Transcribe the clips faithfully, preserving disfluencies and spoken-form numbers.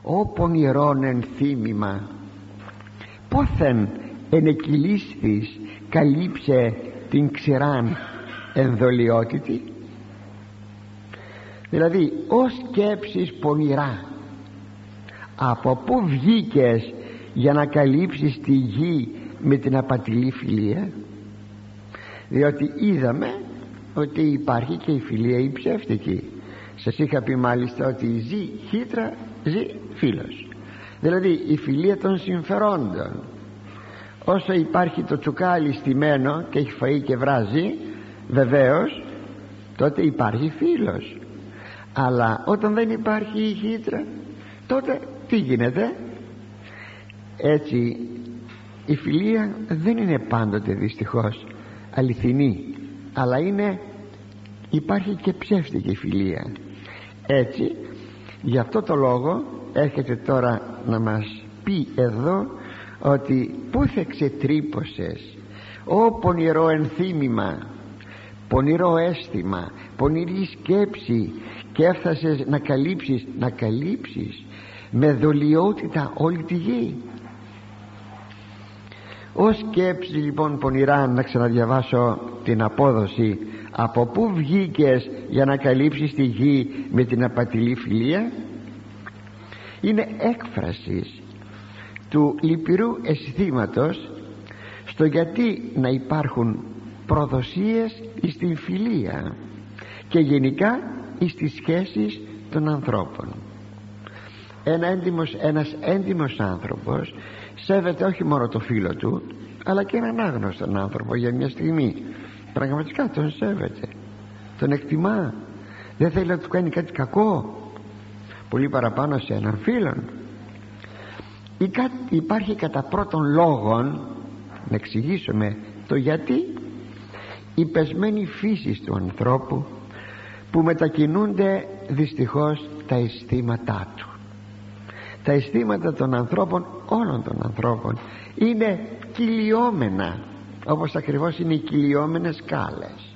«Ω πονηρόν ενθύμημα, πόθεν ενεκυλίσθης καλύψε την ξηράν ενδολιότητη». Δηλαδή, «Ω σκέψεις πονηρά, από πού βγήκες για να καλύψεις τη γη με την απατηλή φιλία?» Διότι είδαμε ότι υπάρχει και η φιλία η ψεύτικη. Σας είχα πει μάλιστα ότι ζει χύτρα, ζει φίλος. Δηλαδή η φιλία των συμφερόντων. Όσο υπάρχει το τσουκάλι στημένο και έχει φαΐ και βράζει, βεβαίως τότε υπάρχει φίλος. Αλλά όταν δεν υπάρχει η χύτρα, τότε τι γίνεται? Έτσι η φιλία δεν είναι πάντοτε δυστυχώς αληθινή, αλλά είναι, υπάρχει και ψεύτικη φιλία. Έτσι, γι' αυτό το λόγο έρχεται τώρα να μας πει εδώ ότι «Πού θα ξετρύπωσες, ω πονηρό ενθύμημα, πονηρό αίσθημα, πονηρή σκέψη, και έφτασες να καλύψεις, να καλύψεις με δολιότητα όλη τη γη». Ως σκέψη λοιπόν πονηρά, να ξαναδιαβάσω την απόδοση, από πού βγήκες για να καλύψεις τη γη με την απατηλή φιλία, είναι έκφραση του λυπηρού αισθήματος στο γιατί να υπάρχουν προδοσίες στην φιλία και γενικά στις σχέσεις των ανθρώπων. Ένα έντιμος, ένας έντιμος άνθρωπος σέβεται όχι μόνο το φίλο του, αλλά και έναν άγνωστον άνθρωπο για μια στιγμή. Πραγματικά τον σέβεται, τον εκτιμά, δεν θέλει να του κάνει κάτι κακό, πολύ παραπάνω σε έναν φίλον. Υπάρχει κατά πρώτον λόγον, να εξηγήσουμε το γιατί, η πεσμένη φύση του ανθρώπου που μετακινούνται δυστυχώς τα αισθήματά του. Τα αισθήματα των ανθρώπων, όλων των ανθρώπων, είναι κυλιόμενα, όπως ακριβώς είναι οι κυλιόμενες σκάλες.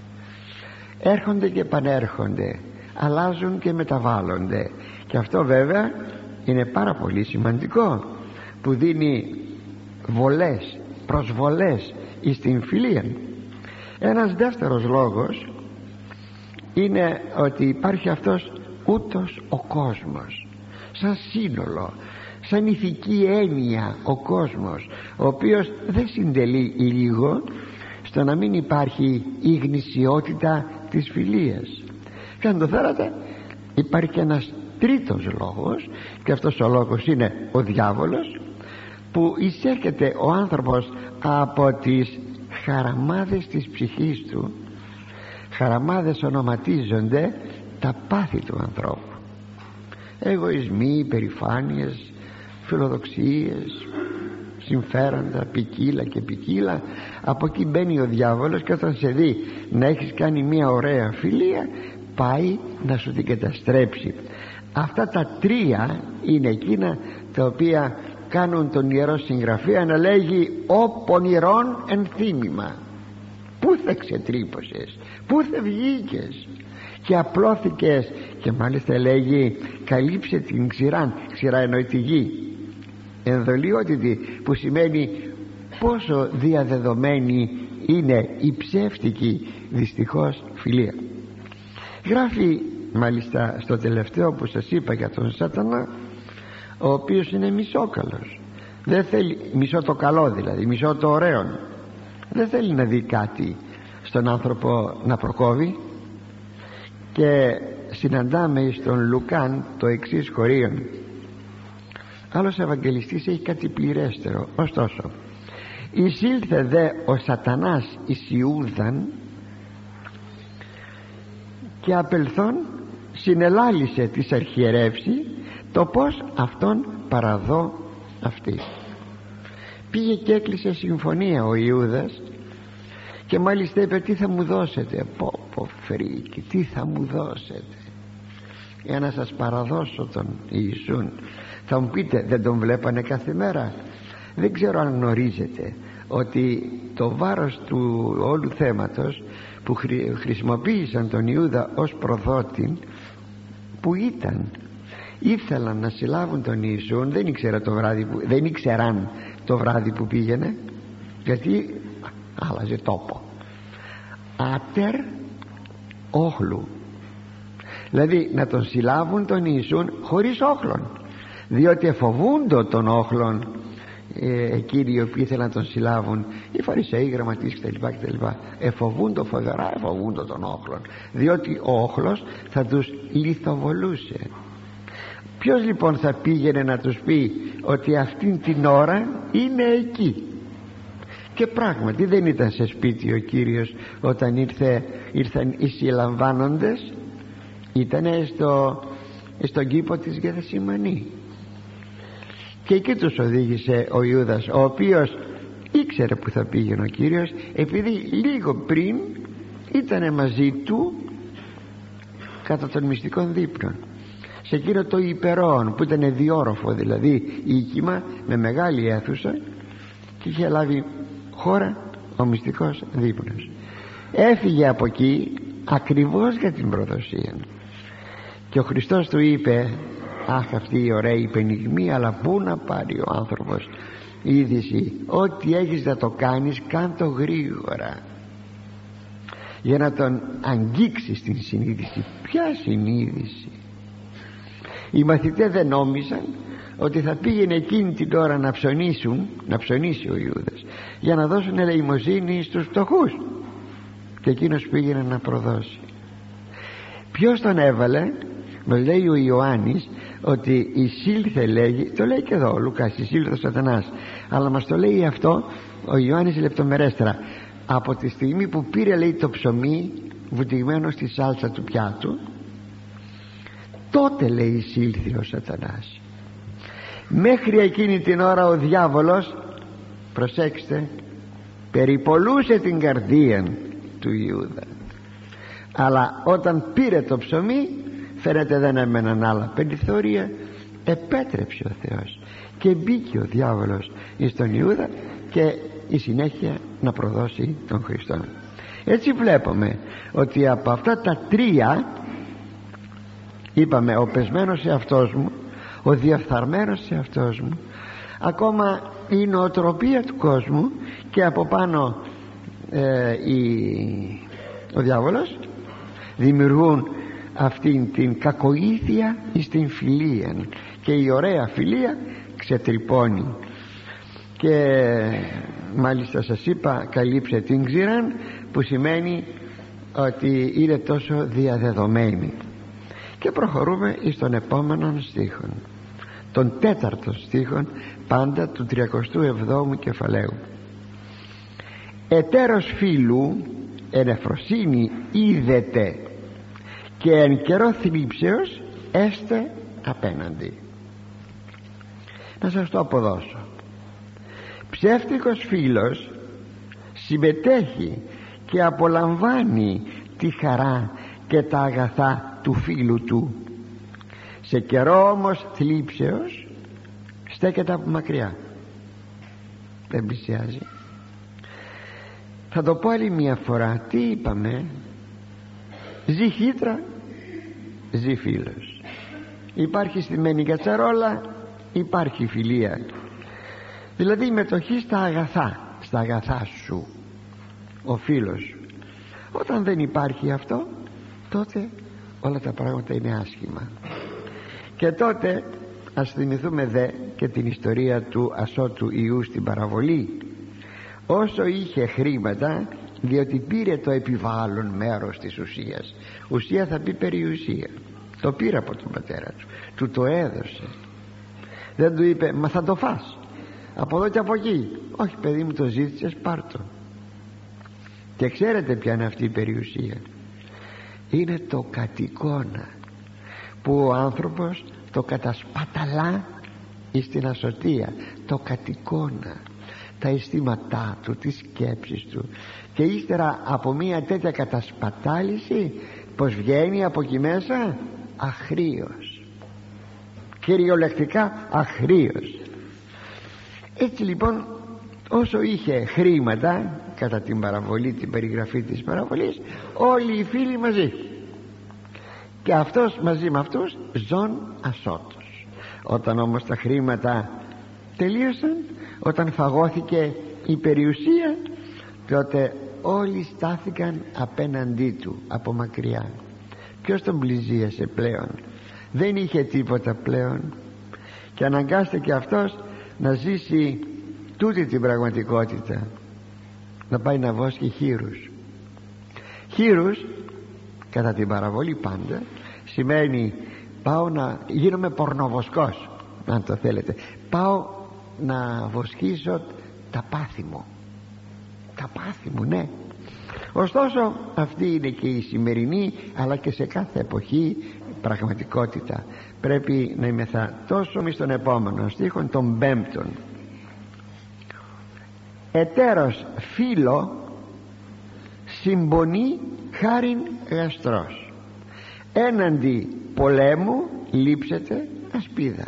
Έρχονται και επανέρχονται, αλλάζουν και μεταβάλλονται, και αυτό βέβαια είναι πάρα πολύ σημαντικό, που δίνει βολές, προσβολές στην φιλία. Ένας δεύτερος λόγος είναι ότι υπάρχει αυτός ούτως ο κόσμος, σαν σύνολο, σαν ηθική έννοια, ο κόσμος, ο οποίος δεν συντελεί λίγο στο να μην υπάρχει η γνησιότητα της φιλίας. Και αν το θέλατε, υπάρχει και ένας τρίτος λόγος, και αυτός ο λόγος είναι ο διάβολος, που εισέρχεται ο άνθρωπος από τις χαραμάδες της ψυχής του. Χαραμάδες ονοματίζονται τα πάθη του ανθρώπου. Εγωισμοί, υπερηφάνειες, φιλοδοξίες, συμφέροντα ποικίλα και ποικίλα. Από εκεί μπαίνει ο διάβολος, και όταν σε δει να έχεις κάνει μια ωραία φιλία, πάει να σου την καταστρέψει. Αυτά τα τρία είναι εκείνα τα οποία κάνουν τον Ιερό Συγγραφέα να λέγει «Ω πονηρόν ενθύμημα». Πού θα ξετρύπωσες, πού θα βγήκες και απλώθηκες, και μάλιστα λέγει «Καλύψε την ξηράν». Ξηρά εννοεί τη γη, ενδολιότητη, που σημαίνει πόσο διαδεδομένη είναι η ψεύτικη δυστυχώς φιλία. Γράφει μάλιστα στο τελευταίο που σας είπα για τον Σάτανα, ο οποίος είναι μισόκαλος, δεν θέλει, μισό το καλό δηλαδή, μισό το ωραίο, δεν θέλει να δει κάτι στον άνθρωπο να προκόβει. Και συναντάμε στον Λουκάν το εξής χωρίον. Άλλος Ευαγγελιστής έχει κάτι πληρέστερο. Ωστόσο, εισήλθε δε ο Σατανάς εις Ιούδαν, και απελθόν συνελάλησε της αρχιερεύση το πως αυτόν παραδώ αυτή. Πήγε και έκλεισε συμφωνία ο Ιούδας, και μάλιστα είπε «Τι θα μου δώσετε?» Πω πω φρίκι, τι θα μου δώσετε για να σας παραδώσω τον Ιησούν? Θα μου πείτε, δεν τον βλέπανε κάθε μέρα? Δεν ξέρω αν γνωρίζετε ότι το βάρος του όλου θέματος που χρησιμοποίησαν τον Ιούδα ως προδότη, που ήταν ήθελαν να συλλάβουν τον Ιησούν, δεν, ήξερα το βράδυ που, δεν ήξεραν το βράδυ που πήγαινε, γιατί άλλαζε τόπο. Άτερ όχλου, δηλαδή να τον συλλάβουν τον Ιησούν χωρίς όχλον, διότι εφοβούντο τον όχλον ε, εκείνοι οι οποίοι ήθελαν να τον συλλάβουν, οι Φαρισαίοι, οι γραμματείς κτλ, κτλ. Εφοβούντο, φοβερά εφοβούντο τον όχλον, διότι ο όχλος θα τους λιθοβολούσε. Ποιος λοιπόν θα πήγαινε να τους πει ότι αυτήν την ώρα είναι εκεί? Και πράγματι δεν ήταν σε σπίτι ο Κύριος όταν ήρθε, ήρθαν οι συλλαμβάνοντες, ήταν στο, στον κήπο της Γεθσιμανή, και εκεί τους οδήγησε ο Ιούδας, ο οποίος ήξερε που θα πήγαινε ο Κύριος, επειδή λίγο πριν ήταν μαζί του κατά των μυστικών δείπνων, σε εκείνο το υπερόν που ήταν διόροφο, δηλαδή οίκημα με μεγάλη αίθουσα, και είχε λάβει χώρα ο μυστικός δείπνος. Έφυγε από εκεί ακριβώς για την προδοσία, και ο Χριστός του είπε, αχ, αυτή η ωραία υπενιγμή, αλλά πού να πάρει ο άνθρωπος είδηση? Ό,τι έχεις να το κάνεις, κάν' το γρήγορα, για να τον αγγίξεις την συνείδηση. Ποια συνείδηση? Οι μαθητές δεν νόμιζαν ότι θα πήγαινε εκείνη την ώρα να ψωνίσουν, να ψωνίσει ο Ιούδας, για να δώσουν ελεημοσύνη στους φτωχούς, και εκείνος πήγαινε να προδώσει. Ποιος τον έβαλε? Μας λέει ο Ιωάννης ότι εισήλθε, λέγει, το λέει και εδώ ο Λουκάς, εισήλθε ο Σατανάς, αλλά μας το λέει αυτό ο Ιωάννης λεπτομερέστερα. Από τη στιγμή που πήρε, λέει, το ψωμί βουτυγμένο στη σάλτσα του πιάτου, τότε, λέει, εισήλθε ο Σατανάς. Μέχρι εκείνη την ώρα ο διάβολος, προσέξτε, περιπολούσε την καρδία του Ιούδα, αλλά όταν πήρε το ψωμί, φαίνεται δεν έμεναν άλλα περιθώρια, επέτρεψε ο Θεός και μπήκε ο διάβολος στον Ιούδα, και η συνέχεια να προδώσει τον Χριστό. Έτσι βλέπουμε ότι από αυτά τα τρία, είπαμε, ο πεσμένος εαυτός μου, ο διαφθαρμένος εαυτός μου, ακόμα η νοοτροπία του κόσμου, και από πάνω ε, η, ο διάβολος, δημιουργούν αυτήν την κακοήθεια στην φιλία, και η ωραία φιλία ξετρυπώνει, και μάλιστα σας είπα, καλύψε την ξηράν, που σημαίνει ότι είναι τόσο διαδεδομένη. Και προχωρούμε στον επόμενο στίχο, τον τέταρτο στίχο πάντα του τριακοστού εβδόμου κεφαλαίου. Ετέρος φίλου εν εφροσύνη είδετε, και εν καιρό θλίψεως έστε απέναντι. Να σας το αποδώσω. Ψεύτικος φίλος συμμετέχει και απολαμβάνει τη χαρά και τα αγαθά του φίλου του. Σε καιρό όμως θλίψεως στέκεται από μακριά, δεν πλησιάζει. Θα το πω άλλη μια φορά. Τι είπαμε? Ζει χύτρα, ζει φίλος. Υπάρχει στημένη κατσαρόλα, υπάρχει φιλία, δηλαδή μετοχή στα αγαθά, στα αγαθά σου, ο φίλος σου. Όταν δεν υπάρχει αυτό, τότε όλα τα πράγματα είναι άσχημα. Και τότε ας θυμηθούμε δε και την ιστορία του ασώτου Ιού στην παραβολή. Όσο είχε χρήματα, διότι πήρε το επιβάλλον μέρος της ουσίας, ουσία θα πει περιουσία, το πήρε από τον πατέρα του, του το έδωσε. Δεν του είπε μα θα το φας από εδώ και από εκεί. Όχι παιδί μου, το ζήτησες, πάρ' το. Και ξέρετε ποια είναι αυτή η περιουσία? Είναι το κατοικώνα, που ο άνθρωπος το κατασπαταλά στην ασωτεία. Το κατοικώνα, τα αισθήματά του, τις σκέψεις του, και ύστερα από μια τέτοια κατασπατάληση πως βγαίνει από εκεί μέσα? Αχρήος, κυριολεκτικά αχρήος. Έτσι λοιπόν, όσο είχε χρήματα, κατά την παραβολή, την περιγραφή της παραβολής, όλοι οι φίλοι μαζί, και αυτός μαζί με αυτούς ζων ασώτος. Όταν όμως τα χρήματα τελείωσαν, όταν φαγώθηκε η περιουσία, τότε όλοι στάθηκαν απέναντί του από μακριά. Ποιος τον πλησίασε πλέον? Δεν είχε τίποτα πλέον και αναγκάστηκε αυτός να ζήσει τούτη την πραγματικότητα, να πάει να βόσκει χείρους. Χείρους, κατά την παραβολή πάντα, σημαίνει πάω να γίνομαι πορνοβοσκός, αν το θέλετε. Πάω να βοσκήσω τα πάθη μου. Τα πάθη μου, ναι. Ωστόσο αυτή είναι και η σημερινή, αλλά και σε κάθε εποχή, πραγματικότητα. Πρέπει να είμεθα τόσο μη στον επόμενο στίχον, τον πέμπτον. Ετέρος φίλο συμπονεί χάριν γαστρός, έναντι πολέμου λείψετε ασπίδα.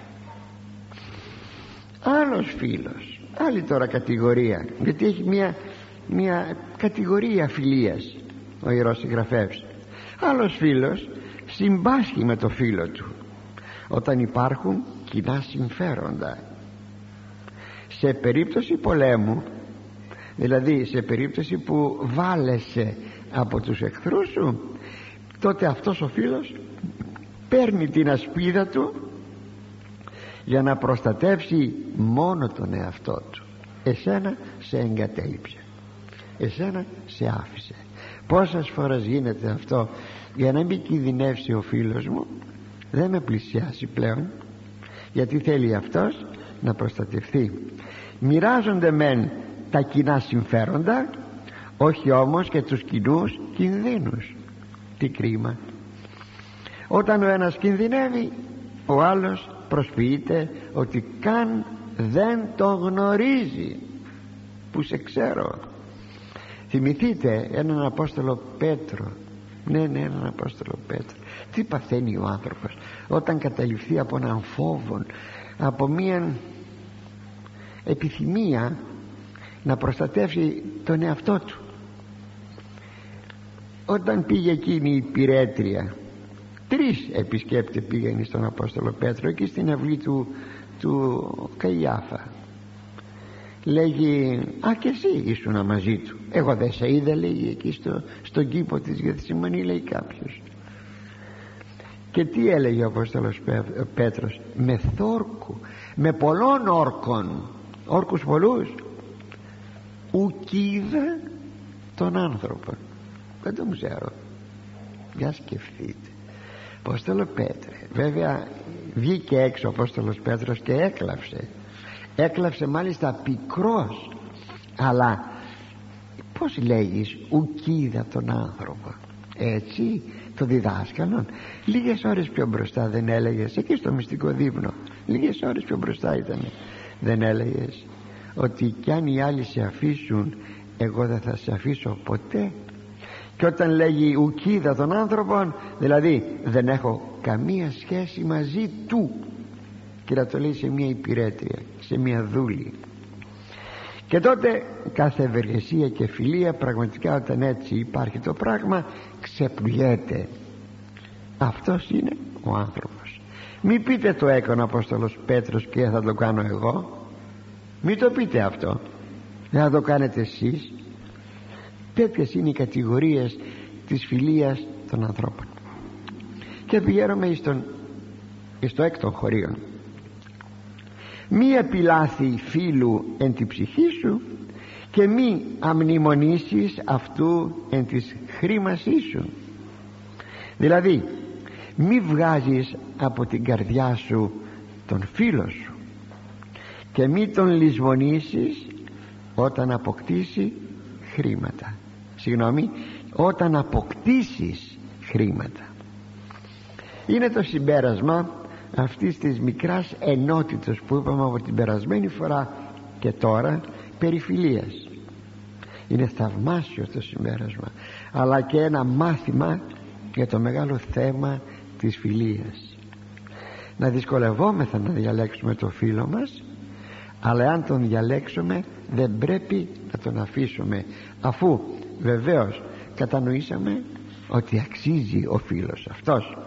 Άλλος φίλος, άλλη τώρα κατηγορία, γιατί έχει μια, μια κατηγορία φιλίας ο Ιερός Συγγραφεύς. Άλλος φίλος συμπάσχει με το φίλο του όταν υπάρχουν κοινά συμφέροντα. Σε περίπτωση πολέμου, δηλαδή σε περίπτωση που βάλεσαι από τους εχθρούς σου, τότε αυτός ο φίλος παίρνει την ασπίδα του για να προστατεύσει μόνο τον εαυτό του. Εσένα σε εγκατέλειψε, εσένα σε άφησε. Πόσες φορές γίνεται αυτό? Για να μην κινδυνεύσει ο φίλος μου, δεν με πλησιάσει πλέον, γιατί θέλει αυτός να προστατευθεί. Μοιράζονται μεν τα κοινά συμφέροντα, όχι όμως και τους κοινούς κινδύνους. Τι κρίμα! Όταν ο ένας κινδυνεύει, ο άλλος προσποιείται ότι καν δεν το γνωρίζει. Που σε ξέρω. Θυμηθείτε έναν Απόστολο Πέτρο. Ναι, ναι, έναν Απόστολο Πέτρο. Τι παθαίνει ο άνθρωπος όταν καταληφθεί από έναν φόβο, από μια επιθυμία να προστατεύσει τον εαυτό του. Όταν πήγε εκείνη η πυρέτρια, τρεις επισκέπτες πήγαν στον Απόστολο Πέτρο εκεί στην αυλή του, του Καϊάφα. Λέγει, α, και εσύ ήσουνα μαζί του. Εγώ δεν σε είδα, λέει, εκεί στο, στον κήπο της Γεθσιμανή, λέει κάποιος. Και τι έλεγε ο Απόστολος Πέτρος? Με θόρκου, με πολλών όρκων, όρκους πολλούς, ουκ είδα τον άνθρωπο. Δεν τον ξέρω. Για σκεφτείτε. Απόστολο Πέτρε, βέβαια βγήκε έξω ο Απόστολος Πέτρος και έκλαψε. Έκλαψε μάλιστα πικρός. Αλλά πως λέγεις ουκ είδα τον άνθρωπο? Έτσι το διδάσκαλον. Λίγες ώρες πιο μπροστά δεν έλεγες, εκεί στο μυστικό δείπνο, λίγες ώρες πιο μπροστά ήταν, δεν έλεγες ότι κι αν οι άλλοι σε αφήσουν, εγώ δεν θα σε αφήσω ποτέ? Και όταν λέγει ουκ είδα τον άνθρωπον, δηλαδή δεν έχω καμία σχέση μαζί του, και να το λέει σε μια υπηρέτρια, σε μια δούλη. Και τότε κάθε ευεργεσία και φιλία, πραγματικά όταν έτσι υπάρχει το πράγμα, ξεπλιέται. Αυτός είναι ο άνθρωπος. Μη πείτε το έκανε ο Απόστολος Πέτρος και θα το κάνω εγώ. Μη το πείτε αυτό. Δεν θα το κάνετε εσείς. Τέτοιες είναι οι κατηγορίες της φιλίας των ανθρώπων. Και πηγαίνουμε στον, στο έκτον χωρίον. Μη επιλάθη φίλου εν τη ψυχή σου και μη αμνημονήσεις αυτού εν της χρήμασής σου. Δηλαδή μη βγάζεις από την καρδιά σου τον φίλο σου και μη τον λησμονήσεις όταν αποκτήσει χρήματα. Συγγνώμη, όταν αποκτήσεις χρήματα. Είναι το συμπέρασμα αυτής της μικράς ενότητας που είπαμε από την περασμένη φορά και τώρα περί φιλίας. Είναι θαυμάσιο το συμπέρασμα, αλλά και ένα μάθημα για το μεγάλο θέμα της φιλίας. Να δυσκολευόμεθα να διαλέξουμε το φίλο μας, αλλά αν τον διαλέξουμε δεν πρέπει να τον αφήσουμε, αφού βεβαίως κατανοήσαμε ότι αξίζει ο φίλος αυτός.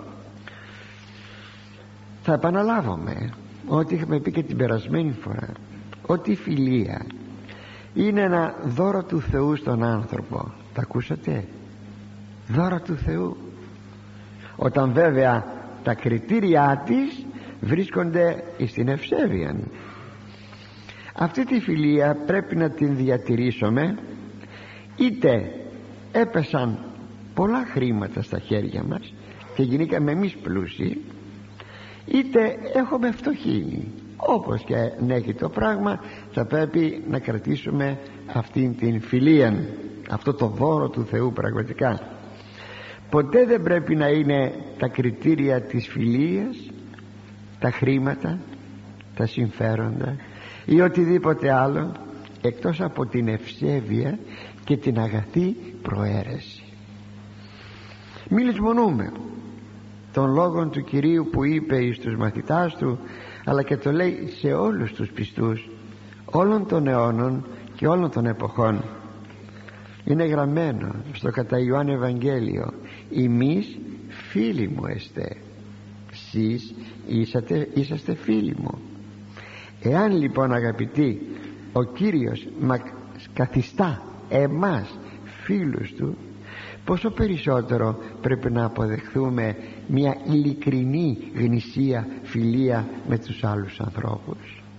Θα επαναλάβουμε ότι είχαμε πει και την περασμένη φορά, ότι η φιλία είναι ένα δώρο του Θεού στον άνθρωπο. Τα ακούσατε? Δώρο του Θεού, όταν βέβαια τα κριτήριά της βρίσκονται στην ευσέβεια. Αυτή τη φιλία πρέπει να την διατηρήσουμε, είτε έπεσαν πολλά χρήματα στα χέρια μας και γινήκαμε εμείς πλούσιοι, είτε έχουμε φτωχύνει. Όπως και να έχει το πράγμα, θα πρέπει να κρατήσουμε αυτήν την φιλία, αυτό το δώρο του Θεού. Πραγματικά ποτέ δεν πρέπει να είναι τα κριτήρια της φιλίας τα χρήματα, τα συμφέροντα ή οτιδήποτε άλλο, εκτός από την ευσέβεια και την αγαθή προαίρεση. Μη λησμονούμε των λόγων του Κυρίου που είπε εις τους μαθητάς του, αλλά και το λέει σε όλους τους πιστούς όλων των αιώνων και όλων των εποχών. Είναι γραμμένο στο κατά Ιωάννη Ευαγγέλιο, «Εμείς φίλοι μου εστε, σεις είσαστε, είσαστε φίλοι μου». Εάν λοιπόν, αγαπητοί, ο Κύριος μας καθιστά εμάς φίλους του, πόσο περισσότερο πρέπει να αποδεχθούμε μια ειλικρινή γνησία φιλία με τους άλλους ανθρώπους.